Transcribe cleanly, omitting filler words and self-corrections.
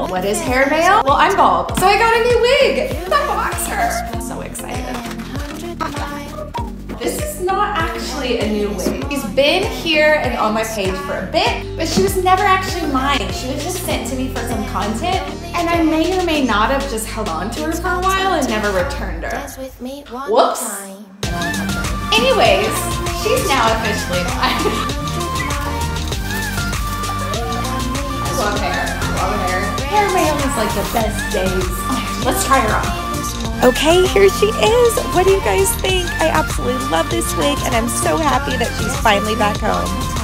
What is hair mail? Well, I'm bald, so I got a new wig. The boxer. I'm so excited. This is not actually a new wig. She's been here and on my page for a bit, but she was never actually mine. She was just sent to me for some content, and I may or may not have just held on to her for a while and never returned her. Whoops. Anyways, she's now officially mine. I love hair. I love hair. Hair mail is like the best days. Let's try her on. Okay, here she is. What do you guys think? I absolutely love this wig, and I'm so happy that she's finally back home.